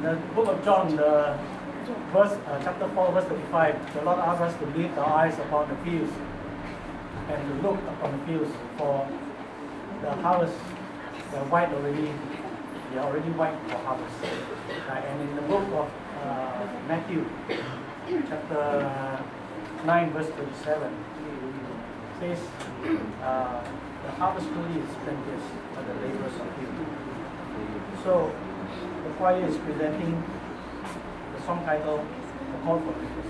the book of John, the chapter 4, verse 35, the Lord asks us to lift our eyes upon the fields and to look upon the fields, for the harvest, they are already white for harvest. And in the book of Matthew, chapter 9, verse 27, says, the harvest truly is plenteous, but the laborers are few. So, the choir is presenting the song title, The Call for Reapers.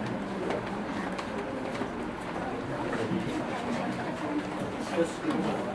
Just